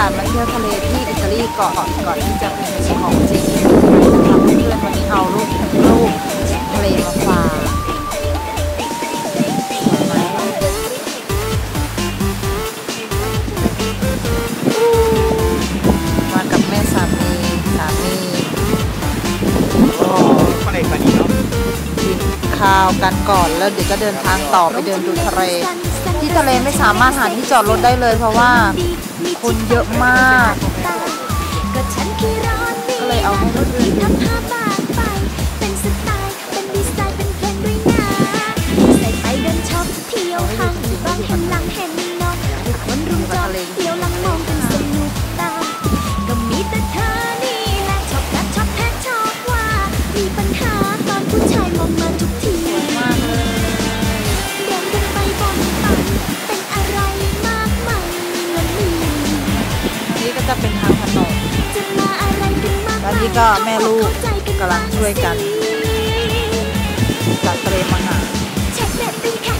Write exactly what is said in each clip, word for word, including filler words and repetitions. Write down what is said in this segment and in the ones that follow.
าสมาเที่ยวทะเลที่อิตาลีก่อนก่อนที่จะเป็นของจริงนะคะเพื่อนๆวันนี้เอารูปรูปทะเลมาฝากมากับแม่สามีสามีกินข้าวกันก่อนแล้วเดี๋ยวจะเดินทางต่อไปเดินดูทะเลที่ทะเลไม่สามารถหาที่จอดรถได้เลยเพราะว่าคนเยอะมากก็เลยเอาให้รถอื่นจะเป็นทางถนนแล้วนี่ก็แม่ลูกกำลังช่วยกันจัดเตรียมอาหาร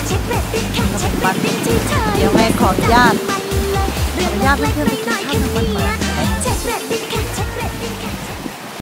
มันเดี๋ยวแม่ขออนุญาตขออนุญาตเพื่อนๆไปกินข้าวกัน